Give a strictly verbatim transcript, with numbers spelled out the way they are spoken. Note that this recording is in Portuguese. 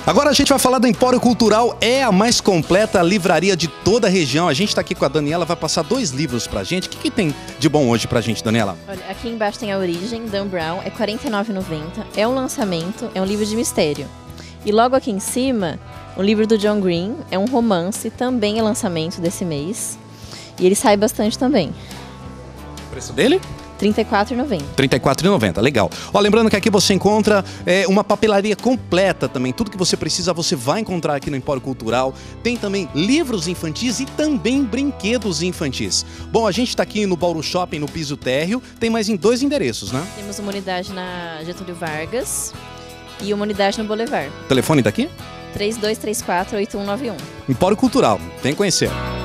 Agora a gente vai falar da Empório Cultural, é a mais completa livraria de toda a região. A gente está aqui com a Daniela, vai passar dois livros pra gente. O que, que tem de bom hoje pra gente, Daniela? Olha, aqui embaixo tem A Origem, Dan Brown, é quarenta e nove reais e noventa centavos, é um lançamento, é um livro de mistério. E logo aqui em cima, o livro do John Green, é um romance, também é lançamento desse mês. E ele sai bastante também. O preço dele? trinta e quatro reais e noventa centavos. trinta e quatro reais e noventa centavos, legal. Ó, lembrando que aqui você encontra é, uma papelaria completa também. Tudo que você precisa você vai encontrar aqui no Empório Cultural. Tem também livros infantis e também brinquedos infantis. Bom, a gente está aqui no Bauru Shopping, no piso térreo. Tem mais em dois endereços, né? Temos uma unidade na Getúlio Vargas e uma unidade no Boulevard. O telefone daqui? três dois três quatro, oito um nove um. Empório Cultural, tem que conhecer.